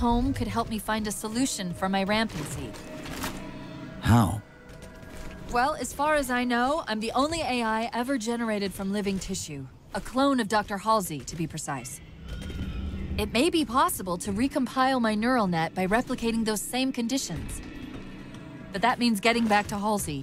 home could help me find a solution for my rampancy. How? Well, as far as I know, I'm the only AI ever generated from living tissue. A clone of Dr. Halsey, to be precise. It may be possible to recompile my neural net by replicating those same conditions. But that means getting back to Halsey.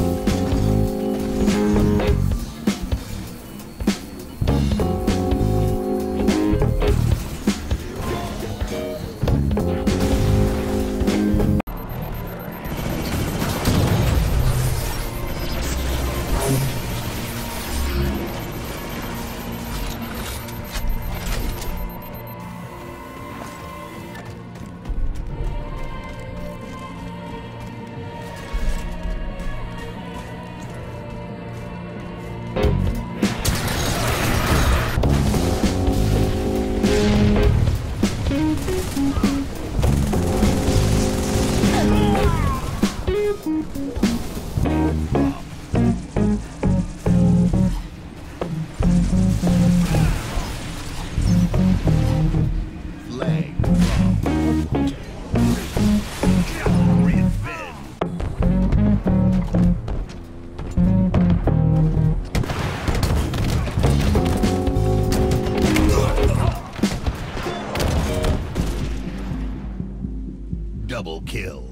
Double kill.